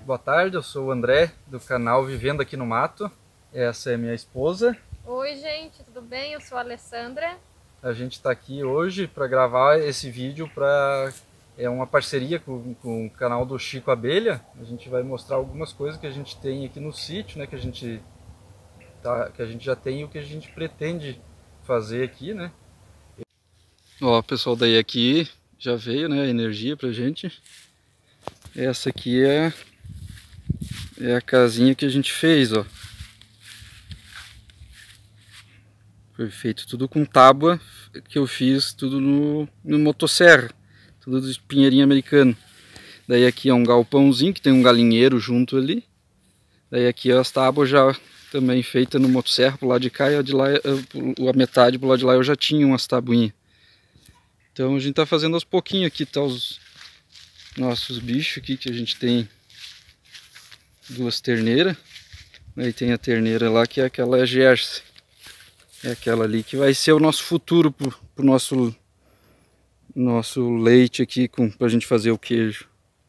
boa tarde. Eu sou o André, do canal Vivendo Aqui no Mato. Essa é minha esposa. Oi, gente, tudo bem? Eu sou a Alessandra. A gente está aqui hoje para gravar esse vídeo uma parceria com o canal do Chico Abelha. A gente vai mostrar algumas coisas que a gente tem aqui no sítio, né? Que a gente já tem e o que a gente pretende fazer aqui, né? Ó, pessoal, daí aqui já veio, né, a energia pra gente. Essa aqui é a casinha que a gente fez, ó. Foi feito tudo com tábua, que eu fiz tudo no motosserra, tudo de pinheirinho americano. Daí aqui é um galpãozinho que tem um galinheiro junto ali. Daí aqui as tábuas já também feitas no motosserra pro lado de cá, e a de lá, a metade pro lado de lá eu já tinha umas tabuinhas. Então a gente tá fazendo aos pouquinhos aqui, tá os nossos bichos aqui, que a gente tem duas terneiras. Aí tem a terneira lá, que é aquela Jersey. É aquela ali que vai ser o nosso futuro pro nosso leite aqui, pra gente fazer o queijo.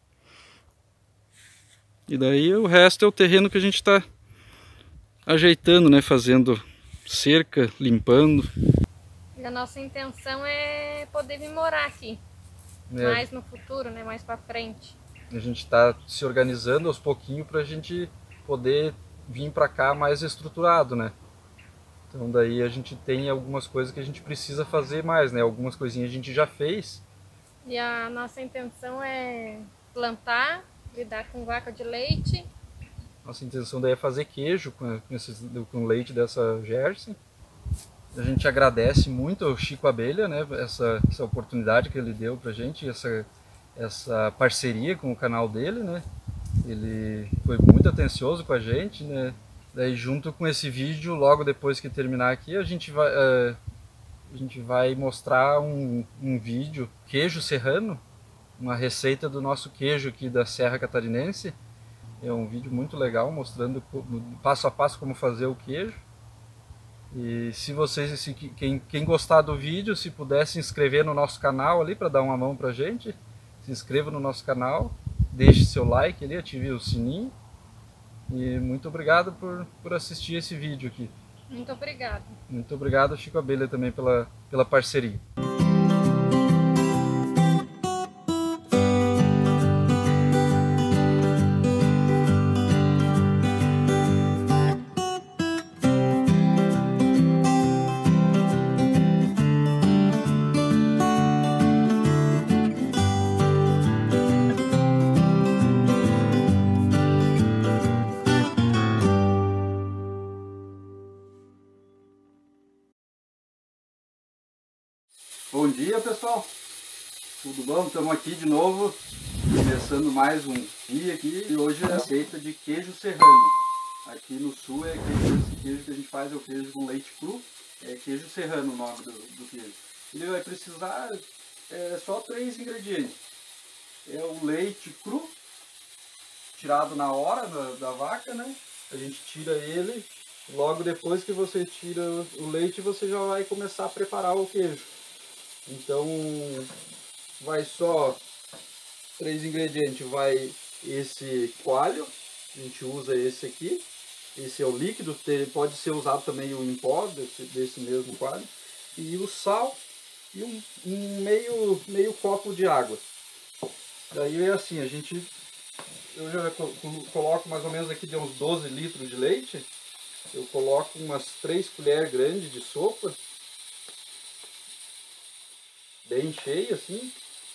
E daí o resto é o terreno que a gente tá ajeitando, né? Fazendo cerca, limpando. E a nossa intenção é poder vir morar aqui, mais no futuro, né? Mais pra frente. A gente tá se organizando aos pouquinhos pra gente poder vir pra cá mais estruturado, né? Então daí a gente tem algumas coisas que a gente precisa fazer mais, né? Algumas coisinhas a gente já fez. E a nossa intenção é plantar, lidar com vaca de leite. Nossa intenção daí é fazer queijo com leite dessa Jersey. A gente agradece muito ao Chico Abelha, né? Essa oportunidade que ele deu pra gente, essa parceria com o canal dele, né? Ele foi muito atencioso com a gente, né? Daí junto com esse vídeo, logo depois que terminar aqui, a gente vai mostrar um vídeo, queijo serrano, uma receita do nosso queijo aqui da Serra Catarinense. É um vídeo muito legal, mostrando passo a passo como fazer o queijo. E quem gostar do vídeo, se puder se inscrever no nosso canal ali para dar uma mão pra gente, se inscreva no nosso canal, deixe seu like ali, ative o sininho. E muito obrigado por assistir esse vídeo aqui. Muito obrigada. Muito obrigado, Chico Abelha, também pela parceria. Bom dia, pessoal, tudo bom? Estamos aqui de novo, começando mais um dia aqui, e hoje é a receita de queijo serrano. Aqui no sul esse queijo que a gente faz é o queijo com leite cru, é queijo serrano o nome do queijo. Ele vai precisar só 3 ingredientes. É o leite cru, tirado na hora da vaca, né? A gente tira ele, logo depois que você tira o leite, você já vai começar a preparar o queijo. Então vai só 3 ingredientes, vai esse coalho, a gente usa esse aqui, esse é o líquido, pode ser usado também o em pó desse mesmo coalho, e o sal e um meio copo de água. Daí é assim, eu já coloco mais ou menos aqui de uns 12 litros de leite, eu coloco umas 3 colheres grandes de sopa, bem cheia assim.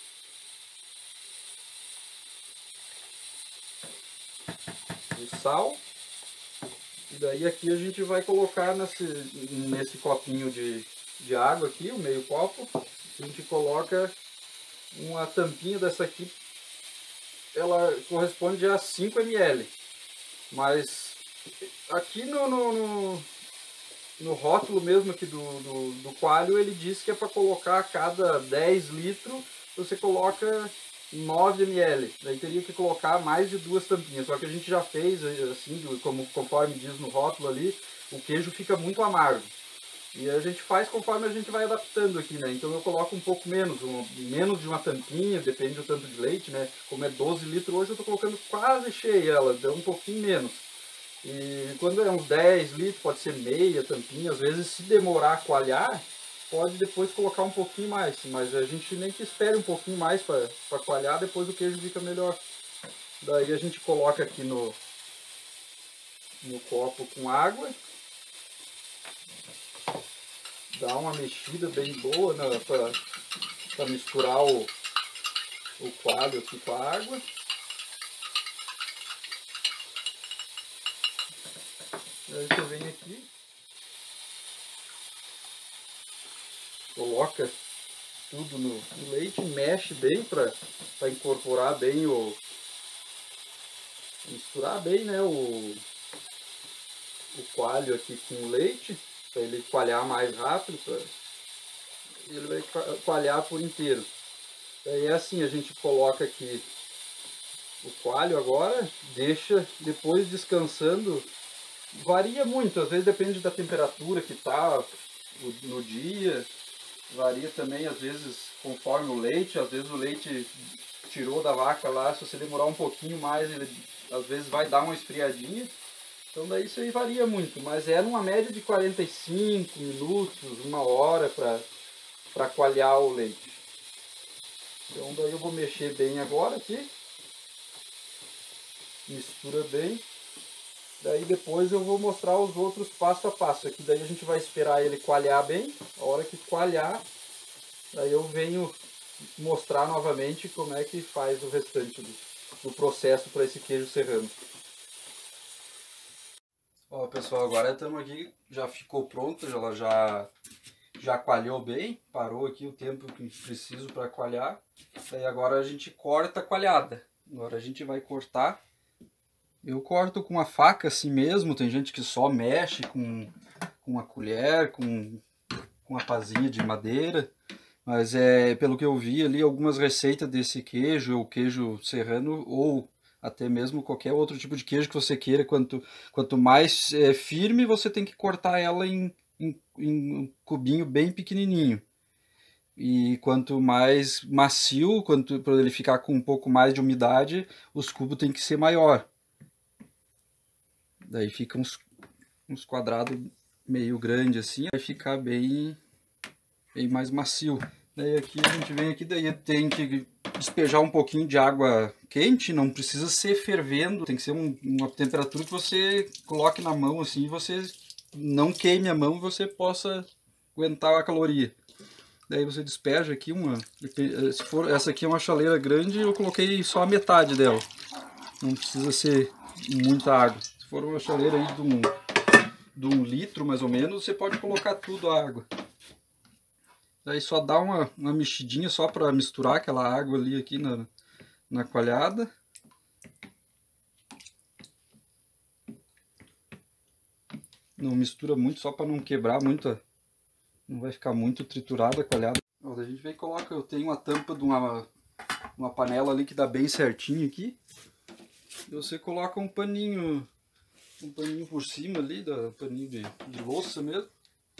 De sal. E daí aqui a gente vai colocar nesse copinho de água aqui, o meio copo. A gente coloca uma tampinha dessa aqui. Ela corresponde a 5 ml. Mas aqui no rótulo mesmo aqui do coalho, ele diz que é para colocar a cada 10 litros, você coloca 9 ml. Daí teria que colocar mais de 2 tampinhas. Só que a gente já fez assim, conforme diz no rótulo ali, o queijo fica muito amargo. E a gente faz conforme a gente vai adaptando aqui, né? Então eu coloco um pouco menos, menos de uma tampinha, depende do tanto de leite, né? Como é 12 litros hoje, eu estou colocando quase cheia ela, deu um pouquinho menos. E quando é uns 10 litros, pode ser meia tampinha, às vezes se demorar a coalhar, pode depois colocar um pouquinho mais, mas a gente nem que espere um pouquinho mais para coalhar, depois o queijo fica melhor. Daí a gente coloca aqui no copo com água, dá uma mexida bem boa, né, para misturar o coalho aqui com a água. Aí você vem aqui, coloca tudo no leite, mexe bem para incorporar bem misturar bem, né, o coalho aqui com o leite, para ele coalhar mais rápido, ele vai coalhar por inteiro. Aí é assim, a gente coloca aqui o coalho agora, deixa depois descansando, varia muito, às vezes depende da temperatura que está no dia, varia também às vezes conforme o leite, às vezes o leite tirou da vaca lá, se você demorar um pouquinho mais, ele às vezes vai dar uma esfriadinha. Então daí isso aí varia muito, mas é numa média de 45 minutos, 1 hora para coalhar o leite. Então daí eu vou mexer bem agora aqui. Mistura bem. Daí depois eu vou mostrar os outros passo a passo. Aqui daí a gente vai esperar ele coalhar bem. A hora que coalhar, daí eu venho mostrar novamente como é que faz o restante do processo para esse queijo serrano. Ó pessoal, agora estamos aqui, já ficou pronto, ela já coalhou bem, parou aqui o tempo que preciso para coalhar. Aí agora a gente corta a coalhada. Agora a gente vai cortar. Eu corto com uma faca assim mesmo, tem gente que só mexe com uma colher, com uma pazinha de madeira. Mas pelo que eu vi ali, algumas receitas desse queijo, o queijo serrano, ou até mesmo qualquer outro tipo de queijo que você queira, quanto mais firme, você tem que cortar ela em um cubinho bem pequenininho. E quanto mais macio, para ele ficar com um pouco mais de umidade, os cubos tem que ser maior. Daí fica uns quadrados meio grande assim, vai ficar bem mais macio. Daí aqui a gente vem aqui, daí tem que despejar um pouquinho de água quente, não precisa ser fervendo, tem que ser uma temperatura que você coloque na mão assim, e você não queime a mão e você possa aguentar a caloria. Daí você despeja aqui se for, essa aqui é uma chaleira grande, eu coloquei só a metade dela. Não precisa ser muita água. Se for uma chaleira aí de um litro mais ou menos, você pode colocar tudo a água. Daí só dá uma mexidinha só para misturar aquela água ali aqui na coalhada. Não mistura muito, só para não quebrar muito, não vai ficar muito triturada a coalhada. Ó, daí a gente vem e coloca, eu tenho uma tampa de uma panela ali que dá bem certinho aqui. E você coloca um paninho por cima ali, paninho de louça mesmo.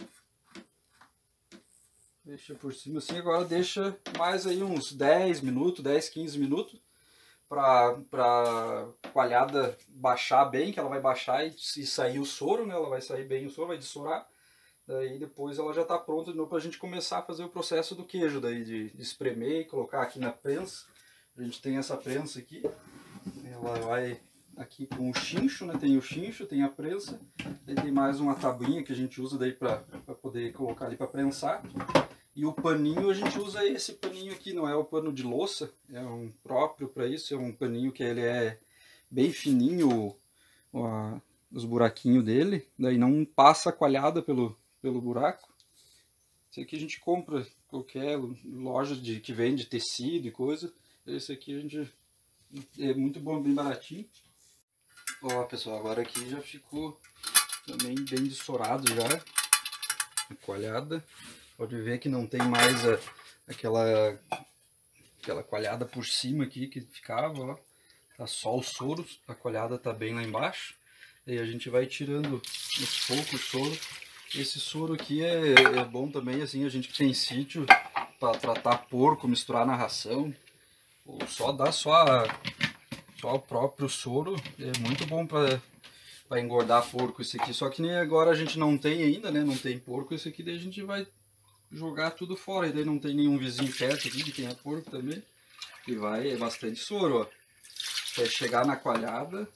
Deixa por cima assim, agora deixa mais aí uns 10 minutos, 10, 15 minutos para coalhada baixar bem, que ela vai baixar e sair o soro, né? Ela vai sair bem o soro, vai dessorar. Daí depois ela já está pronta de novo para a gente começar a fazer o processo do queijo, daí de espremer e colocar aqui na prensa. A gente tem essa prensa aqui, ela vai aqui com o chincho, né? Tem o chincho, tem a prensa, daí tem mais uma tabuinha que a gente usa daí para poder colocar ali para prensar. E o paninho, a gente usa esse paninho aqui, não é o pano de louça, é um próprio para isso, é um paninho que ele é bem fininho, os buraquinhos dele, daí não passa a coalhada pelo buraco. Esse aqui a gente compra em qualquer loja que vende tecido e coisa, esse aqui a gente é muito bom, bem baratinho. Ó pessoal, agora aqui já ficou também bem dessorado já, a coalhada. Pode ver que não tem mais aquela coalhada por cima aqui que ficava, ó. Tá só o soro, a coalhada tá bem lá embaixo. E a gente vai tirando aos poucos o soro Esse soro aqui é bom também, assim, a gente que tem sítio, para tratar porco, misturar na ração, ou só dar só o próprio soro, é muito bom para engordar porco esse aqui. Só que nem agora a gente não tem ainda, né? Não tem porco, esse aqui daí a gente vai jogar tudo fora. E daí não tem nenhum vizinho perto aqui que tenha porco também. E é bastante soro, ó. Vai chegar na coalhada.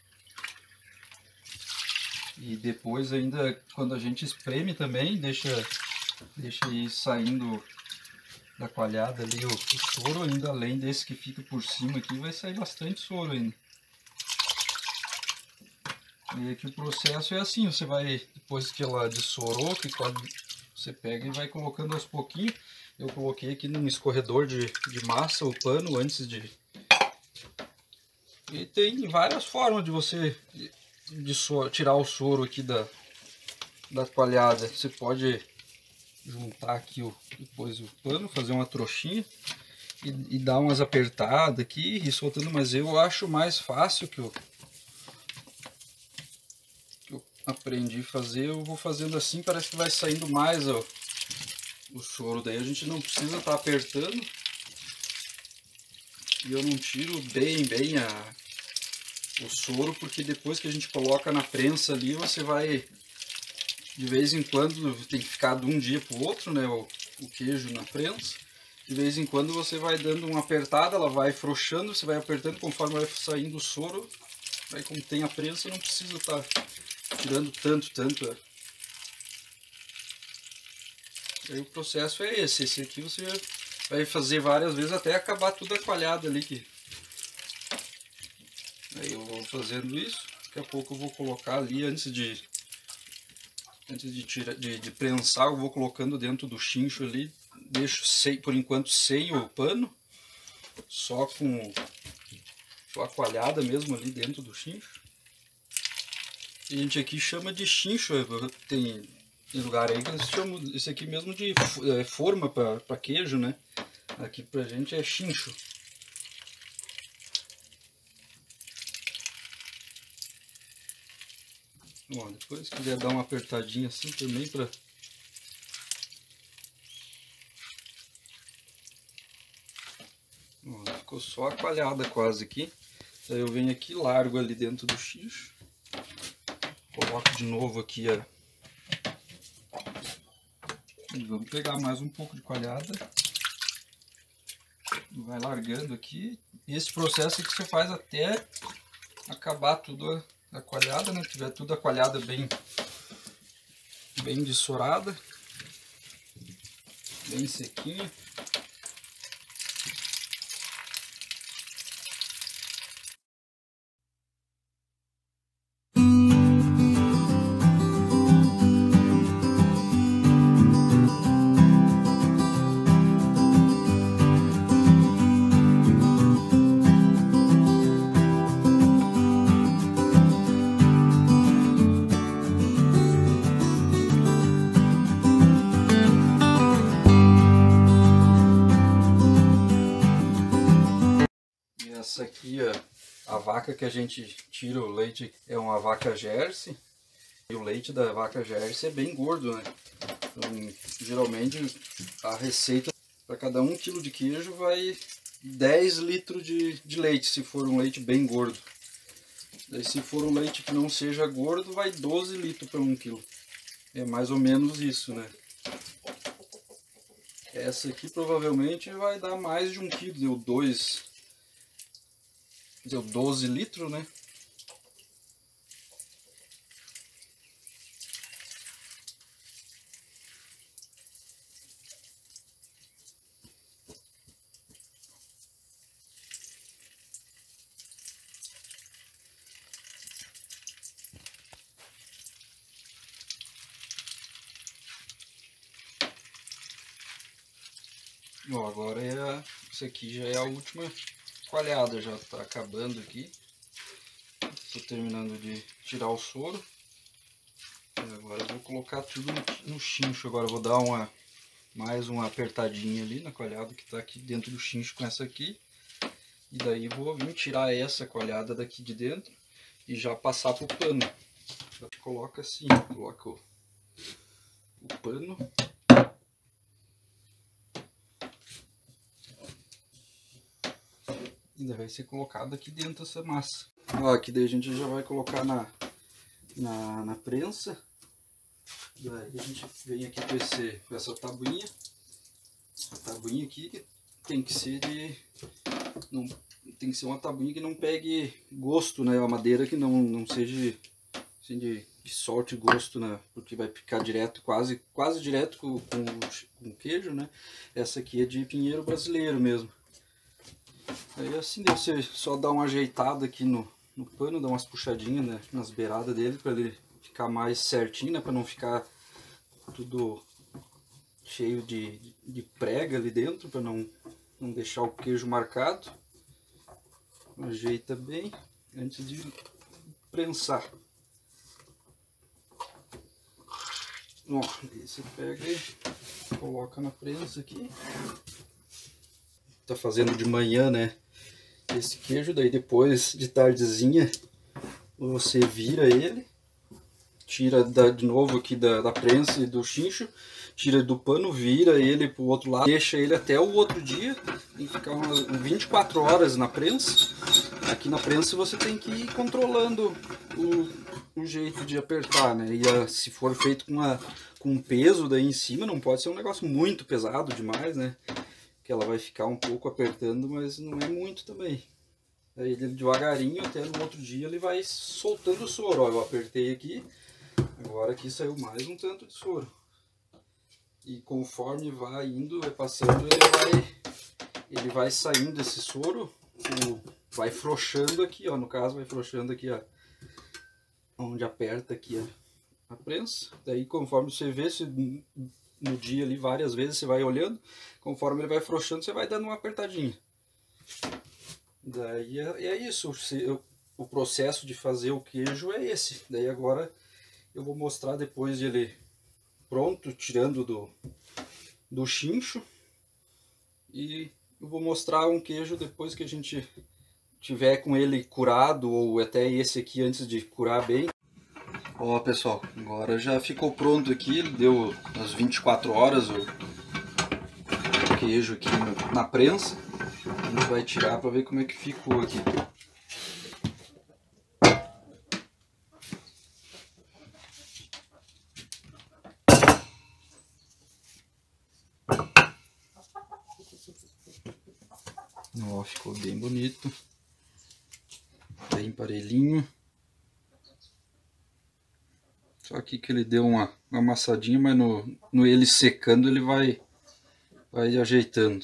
E depois ainda, quando a gente espreme também, deixa ir saindo da coalhada ali o soro, ainda além desse que fica por cima aqui, vai sair bastante soro ainda. E aqui o processo é assim, você vai, depois que ela dessorou, você pega e vai colocando aos pouquinhos. Eu coloquei aqui num escorredor de massa o pano antes de... E tem várias formas de você tirar o soro aqui da coalhada. Você pode juntar aqui depois o pano, fazer uma trouxinha e dar umas apertadas aqui e ir soltando, mas eu acho mais fácil que eu aprendi a fazer, eu vou fazendo assim, parece que vai saindo mais o soro, daí a gente não precisa estar apertando e eu não tiro bem o soro, porque depois que a gente coloca na prensa ali, você vai, de vez em quando, tem que ficar de um dia para o outro, né, o queijo na prensa, de vez em quando você vai dando uma apertada, ela vai afrouxando, você vai apertando conforme vai saindo o soro, aí como tem a prensa não precisa estar tirando tanto. Aí o processo é esse aqui você vai fazer várias vezes até acabar tudo a coalhada ali. Aí eu vou fazendo isso, daqui a pouco eu vou colocar ali, antes de prensar, eu vou colocando dentro do chincho ali, deixo por enquanto sem o pano, só a coalhada mesmo ali dentro do chincho. A gente aqui chama de chincho, tem lugar aí que eles chamam esse aqui mesmo de forma para queijo, né? Aqui pra gente é chincho. Ó, depois se quiser dar uma apertadinha assim também para... Ficou só a coalhada quase aqui. Aí eu venho aqui, largo ali dentro do chincho. Coloco de novo aqui e vamos pegar mais um pouco de coalhada. Vai largando aqui. Esse processo que você faz até acabar tudo a coalhada, né? Tiver tudo a coalhada bem dessorada, bem sequinha. Essa aqui, a vaca que a gente tira o leite é uma vaca Jersey. E o leite da vaca Jersey é bem gordo, né? Então, geralmente a receita para cada 1 kg de queijo vai 10 litros de leite, se for um leite bem gordo. Daí, se for um leite que não seja gordo, vai 12 litros para 1 kg. É mais ou menos isso, né? Essa aqui provavelmente vai dar mais de 1 kg, deu 12 litros, né? Ó, agora isso aqui já é a última coalhada, já tá acabando aqui. Tô terminando de tirar o soro. E agora eu vou colocar tudo no chincho. Agora eu vou dar mais uma apertadinha ali na coalhada que tá aqui dentro do chincho com essa aqui. E daí vou vir tirar essa coalhada daqui de dentro e já passar pro pano. A gente coloca assim, coloca o pano. Ainda vai ser colocado aqui dentro essa massa. Ó, aqui daí a gente já vai colocar na prensa. Daí a gente vem aqui com essa tabuinha. A tabuinha aqui tem que ser tem que ser uma tabuinha que não pegue gosto, né? A madeira que não seja assim, que solte gosto, né? Porque vai picar direto, quase direto com o queijo, né? Essa aqui é de pinheiro brasileiro mesmo. Aí assim deve ser só dar uma ajeitada aqui no pano, dar umas puxadinhas, né, nas beiradas dele para ele ficar mais certinho, né, para não ficar tudo cheio de prega ali dentro, para não deixar o queijo marcado. Ajeita bem antes de prensar. Ó, aí você pega e coloca na prensa aqui. Tá fazendo de manhã, né, esse queijo, daí depois de tardezinha você vira ele, tira de novo aqui da prensa e do chincho, tira do pano, vira ele pro outro lado, deixa ele até o outro dia, tem que ficar umas 24 horas na prensa. Aqui na prensa você tem que ir controlando o jeito de apertar, né, e se for feito com peso daí em cima, não pode ser um negócio muito pesado demais, né, que ela vai ficar um pouco apertando, mas não é muito também. Aí ele devagarinho, até no outro dia ele vai soltando o soro. Ó, eu apertei aqui, agora aqui saiu mais um tanto de soro. E conforme vai indo, vai passando, ele vai saindo esse soro, vai frouxando aqui, ó, no caso vai frouxando aqui, ó, onde aperta aqui a prensa. Daí conforme você vê, no dia ali várias vezes você vai olhando, conforme ele vai afrouxando você vai dando uma apertadinha. Daí é isso, o processo de fazer o queijo é esse. Daí agora eu vou mostrar depois de ele pronto, tirando do chincho, e eu vou mostrar um queijo depois que a gente tiver com ele curado, ou até esse aqui antes de curar bem. Ó pessoal, agora já ficou pronto aqui, deu umas 24 horas o queijo aqui na prensa. A gente vai tirar para ver como é que ficou aqui. Ó, ficou bem bonito, bem parelhinho. Só aqui que ele deu uma amassadinha, mas no ele secando ele vai ajeitando.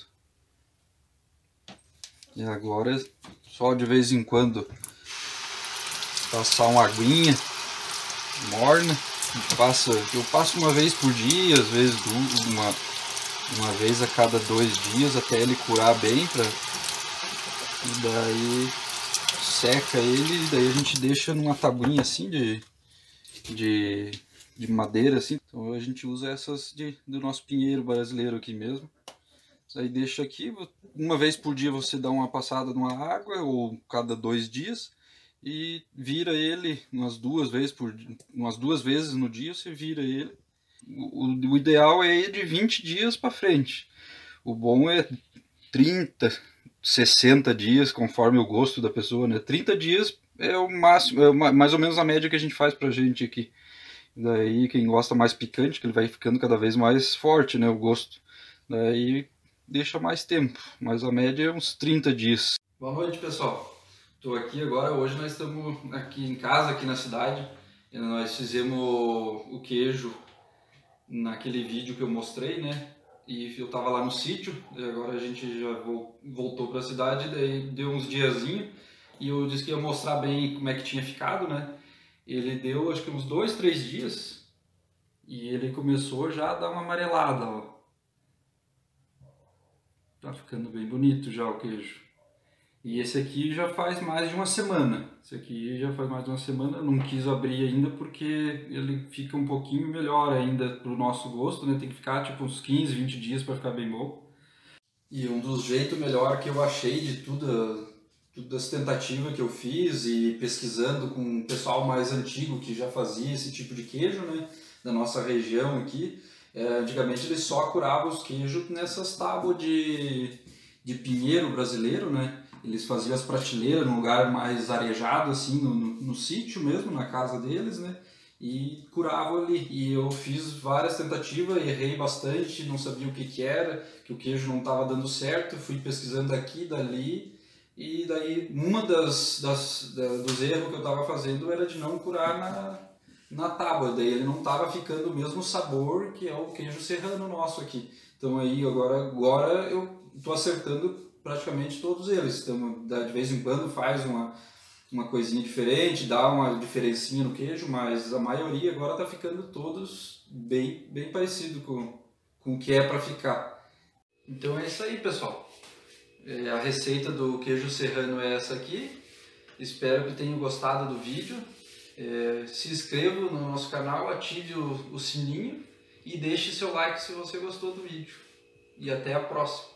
E agora só de vez em quando passar uma aguinha morna. Eu passo uma vez por dia, às vezes uma vez a cada 2 dias, até ele curar bem. E daí seca ele, e daí a gente deixa numa tabuinha assim de madeira assim. Então a gente usa essas do nosso pinheiro brasileiro aqui mesmo. Aí deixa aqui, uma vez por dia você dá uma passada numa água, ou cada 2 dias, e vira ele umas 2 vezes no dia, você vira ele. O ideal é ir de 20 dias para frente. O bom é 30, 60 dias, conforme o gosto da pessoa, né? 30 dias é o máximo, é mais ou menos a média que a gente faz pra gente aqui. Daí quem gosta mais picante, que ele vai ficando cada vez mais forte, né, o gosto. Daí deixa mais tempo, mas a média é uns 30 dias. Boa noite, pessoal. Estou aqui agora, hoje nós estamos aqui em casa, aqui na cidade. E nós fizemos o queijo naquele vídeo que eu mostrei, né? E eu estava lá no sítio, agora a gente já voltou para a cidade, daí deu uns diazinhos. E eu disse que ia mostrar bem como é que tinha ficado, né? Ele deu acho que uns 2, 3 dias e ele começou já a dar uma amarelada, ó. Tá ficando bem bonito já o queijo. E esse aqui já faz mais de uma semana. Esse aqui já faz mais de uma semana. Eu não quis abrir ainda porque ele fica um pouquinho melhor ainda pro nosso gosto, né? Tem que ficar tipo uns 15, 20 dias para ficar bem bom. E um dos jeitos melhor que eu achei de tudo das tentativas que eu fiz e pesquisando com o pessoal mais antigo que já fazia esse tipo de queijo, né? da nossa região aqui, antigamente eles só curavam os queijos nessas tábuas de pinheiro brasileiro, né? Eles faziam as prateleiras num lugar mais arejado, assim, no sítio mesmo, na casa deles, né? E curavam ali. E eu fiz várias tentativas, errei bastante, não sabia o que era, que o queijo não estava dando certo, fui pesquisando aqui, dali, e daí dos erros que eu estava fazendo era de não curar na tábua, daí ele não estava ficando o mesmo sabor que é o queijo serrano nosso aqui. Então aí agora eu estou acertando praticamente todos eles. Então, de vez em quando faz uma coisinha diferente, dá uma diferencinha no queijo, mas a maioria agora está ficando todos bem parecido com o que é para ficar. Então é isso aí, pessoal. A receita do queijo serrano é essa aqui. Espero que tenham gostado do vídeo. Se inscreva no nosso canal, ative o sininho e deixe seu like se você gostou do vídeo. E até a próxima.